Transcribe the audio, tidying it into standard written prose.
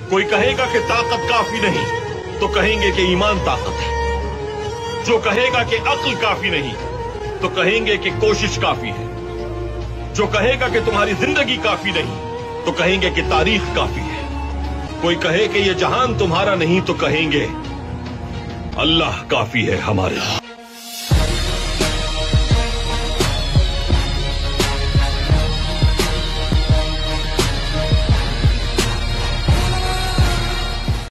कोई कहेगा कि ताकत काफी नहीं तो कहेंगे कि ईमान ताकत है। जो कहेगा कि अक्ल काफी नहीं तो कहेंगे कि कोशिश काफी है। जो कहेगा कि तुम्हारी जिंदगी काफी नहीं तो कहेंगे कि तारीख काफी है। कोई कहे कि यह जहान तुम्हारा नहीं तो कहेंगे अल्लाह काफी है हमारे।